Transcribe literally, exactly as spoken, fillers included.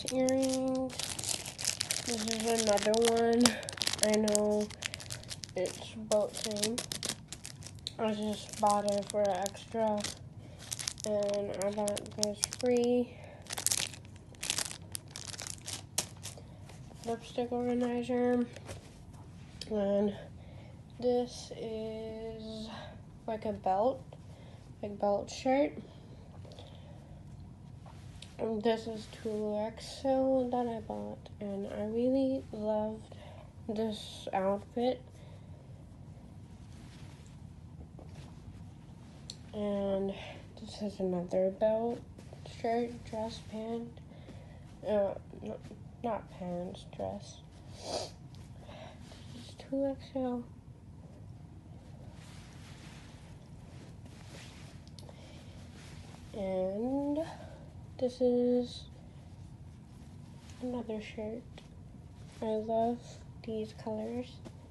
earrings. This is another one. I know it's about the same. I just bought it for extra, and I got this free lipstick organizer. And this is like a belt, like belt shirt. And this is two X L that I bought, and I really loved this outfit. And this is another belt, shirt, dress, pant. Uh, no, not pants, dress. This is two X L. And this is another shirt. I love these colors.